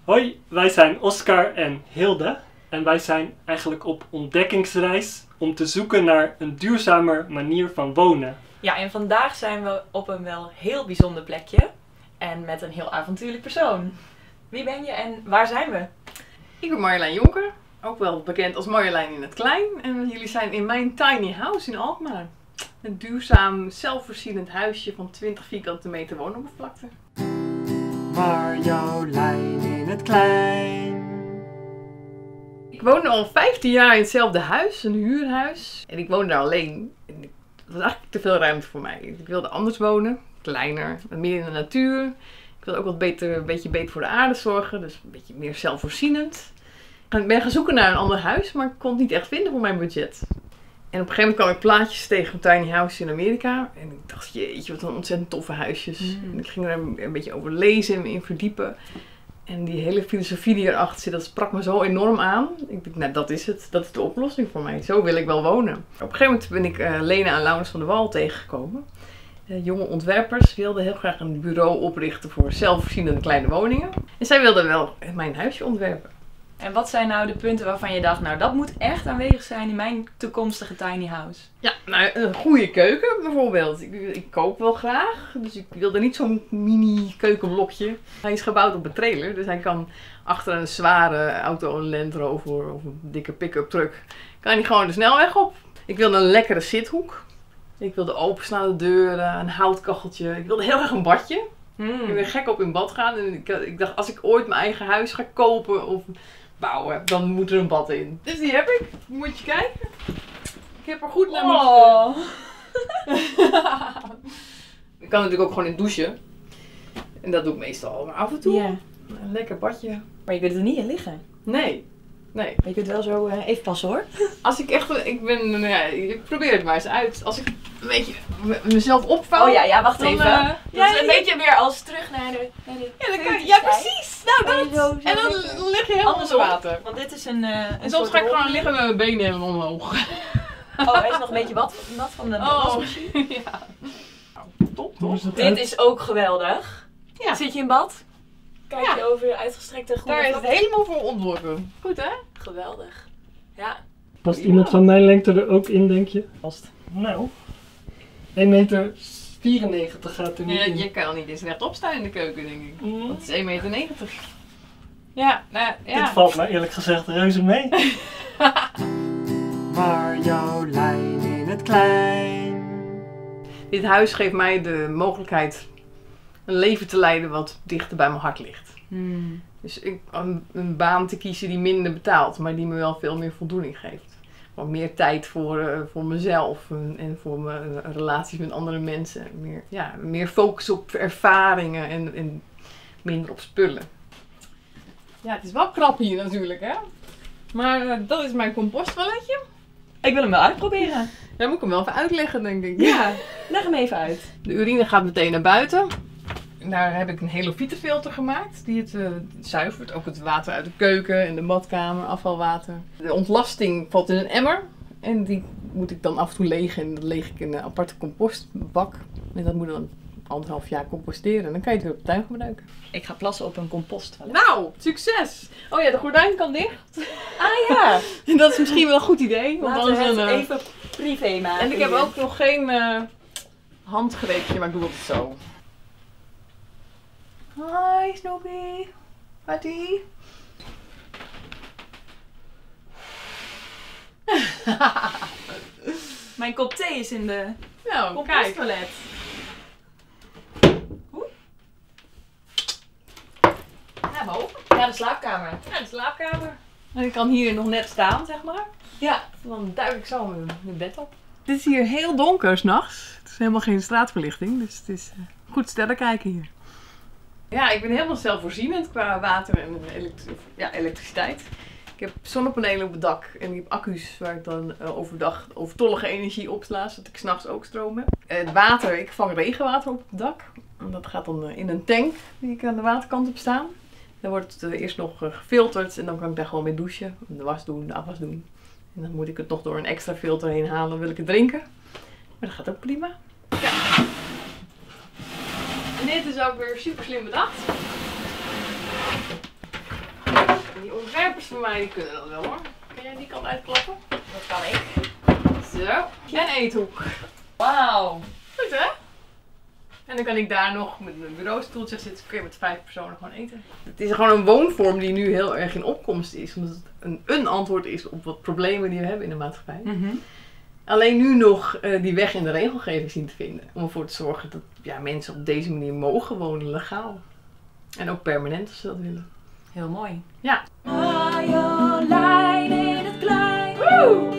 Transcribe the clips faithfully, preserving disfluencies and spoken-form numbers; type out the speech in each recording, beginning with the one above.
Hoi, wij zijn Oscar en Hilde en wij zijn eigenlijk op ontdekkingsreis om te zoeken naar een duurzamer manier van wonen. Ja, en vandaag zijn we op een wel heel bijzonder plekje en met een heel avontuurlijk persoon. Wie ben je en waar zijn we? Ik ben Marjolein Jonker, ook wel bekend als Marjolein in het klein. En jullie zijn in mijn tiny house in Alkmaar. Een duurzaam, zelfvoorzienend huisje van twintig vierkante meter woonoppervlakte. Marjolein in het klein. Ik woonde al vijftien jaar in hetzelfde huis, een huurhuis. En ik woonde daar alleen. En het was eigenlijk te veel ruimte voor mij. Ik wilde anders wonen, kleiner, meer in de natuur. Ik wilde ook wat beter, een beetje beter voor de aarde zorgen, dus een beetje meer zelfvoorzienend. Ik ben gaan zoeken naar een ander huis, maar ik kon het niet echt vinden voor mijn budget. En op een gegeven moment kwam ik plaatjes tegen van tiny houses in Amerika. En ik dacht, jeetje, wat een ontzettend toffe huisjes. Mm. En ik ging er een beetje over lezen en me in verdiepen. En die hele filosofie die erachter zit, dat sprak me zo enorm aan. Ik dacht, nou dat is het. Dat is de oplossing voor mij. Zo wil ik wel wonen. Op een gegeven moment ben ik uh, Lena en Laurens van der Wal tegengekomen. Uh, jonge ontwerpers wilden heel graag een bureau oprichten voor zelfvoorzienende kleine woningen. En zij wilden wel mijn huisje ontwerpen. En wat zijn nou de punten waarvan je dacht, nou dat moet echt aanwezig zijn in mijn toekomstige tiny house? Ja, nou een goede keuken bijvoorbeeld. Ik, ik kook wel graag, dus ik wilde niet zo'n mini keukenblokje. Hij is gebouwd op een trailer, dus hij kan achter een zware auto, een Land Rover of een dikke pick-up truck, kan hij gewoon de snelweg op. Ik wilde een lekkere zithoek. Ik wilde openslaande deuren, een houtkacheltje. Ik wilde heel erg een badje. Mm. Ik ben gek op in bad gaan en ik, ik dacht, als ik ooit mijn eigen huis ga kopen of bouwen, dan moet er een bad in. Dus die heb ik. Moet je kijken. Ik heb er goed naar oh. Ik kan natuurlijk ook gewoon in douchen. En dat doe ik meestal. Maar af en toe yeah. een lekker badje. Maar je kunt er niet in liggen. Nee. Nee. Maar je kunt wel zo uh, even passen hoor. Als ik echt, ik ben, nou ja, ik probeer het maar eens uit. Als ik een beetje mezelf opvouw. Oh ja, ja, wacht dan, even. Uh, dat ja, is een ja, beetje weer als terug naar de, naar de ja, dan kan, ja, precies. Nou, dat. Zo, zo en dan liggen. lig je helemaal Anders onder water. Want dit is een, uh, een En soms ga ik rol. gewoon liggen met mijn benen helemaal omhoog. Oh, hij is nog een beetje wat, nat van de Oh, wasmachine. ja. Nou, top, top. Dit is ook geweldig. Ja. Zit je in bad? Kijk Ja. je over de uitgestrekte groene Daar is het vlakte? helemaal voor ontworpen. Goed hè? Geweldig. Ja. Past iemand van mijn lengte er ook in, denk je? Past. Nou, één meter vierennegentig gaat er niet Ja, in. je kan niet eens rechtop staan in de keuken, denk ik. Mm. Want het is één meter negentig. Ja, nou ja. Dit valt mij eerlijk gezegd reuze mee. Marjolein in het klein. Dit huis geeft mij de mogelijkheid een leven te leiden wat dichter bij mijn hart ligt. Hmm. Dus ik, een, een baan te kiezen die minder betaalt, maar die me wel veel meer voldoening geeft. Gewoon meer tijd voor, uh, voor mezelf en, en voor mijn uh, relaties met andere mensen. Meer, ja, meer focus op ervaringen en, en minder op spullen. Ja, het is wel krap hier natuurlijk, hè? Maar uh, dat is mijn composttoiletje. Ik wil hem wel uitproberen. Daar moet ik hem wel even uitleggen, denk ik. Ja, leg hem even uit. De urine gaat meteen naar buiten. Daar heb ik een Helofietenfilter gemaakt die het uh, zuivert. Ook het water uit de keuken en de badkamer, afvalwater. De ontlasting valt in een emmer. En die moet ik dan af en toe legen. En dat leeg ik in een aparte compostbak. En dat moet dan anderhalf jaar composteren. En dan kan je het weer op de tuin gebruiken. Ik ga plassen op een composttoilet. Nou, succes! Oh ja, de gordijn kan dicht. Ah ja! Dat is misschien wel een goed idee. Want Laten we het dan, uh, even privé maken. En ik heb hier. ook nog geen uh, handgreepje, maar ik doe het zo. Hi Snoopy. Patty. Mijn kop thee is in de Nou, kijk. composttoilet. Ja, boven. Ja, de slaapkamer. Ja, de slaapkamer. En ik kan hier nog net staan, zeg maar. Ja. Dan duik ik zo mijn, mijn bed op. Het is hier heel donker 's nachts. Het is helemaal geen straatverlichting, dus het is uh, goed sterren kijken hier. Ja, ik ben helemaal zelfvoorzienend qua water en elektri ja, elektriciteit. Ik heb zonnepanelen op het dak en ik heb accu's waar ik dan uh, overdag overtollige energie opsla, zodat ik 's nachts ook stroom heb. Het water, ik vang regenwater op het dak. En dat gaat dan uh, in een tank die ik aan de waterkant heb staan. Dan wordt het uh, eerst nog uh, gefilterd en dan kan ik daar gewoon mee douchen, de was doen, de afwas doen. En dan moet ik het nog door een extra filter heen halen, wil ik het drinken. Maar dat gaat ook prima. Ja. En dit is ook weer super slim bedacht. voor mij die kunnen dat wel hoor. Kun jij die kant uitklappen? Dat kan ik. Zo. En eethoek. Wauw. Goed hè? En dan kan ik daar nog met mijn bureaustoeltje zitten. Kun je met vijf personen gewoon eten. Het is gewoon een woonvorm die nu heel erg in opkomst is. Omdat het een, een antwoord is op wat problemen die we hebben in de maatschappij. Mm-hmm. Alleen nu nog uh, die weg in de regelgeving zien te vinden. Om ervoor te zorgen dat ja, mensen op deze manier mogen wonen, legaal. En ook permanent als ze dat willen. Heel mooi. Ja. Marjolein in het klein. Woe!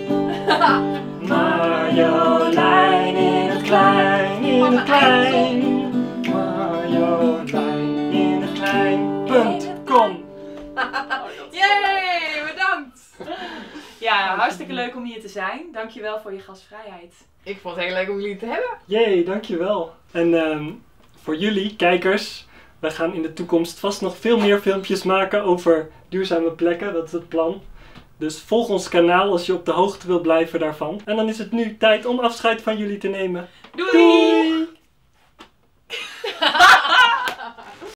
Marjolein in het klein, in het klein. Marjolein in het klein. Punt. Kom. Yay, bedankt! Ja, hartstikke leuk om hier te zijn. Dankjewel voor je gastvrijheid. Ik vond het heel leuk om jullie te hebben. Jee, dankjewel. En um, voor jullie, kijkers, wij gaan in de toekomst vast nog veel meer filmpjes maken over duurzame plekken. Dat is het plan. Dus volg ons kanaal als je op de hoogte wil blijven daarvan. En dan is het nu tijd om afscheid van jullie te nemen. Doei! Doei!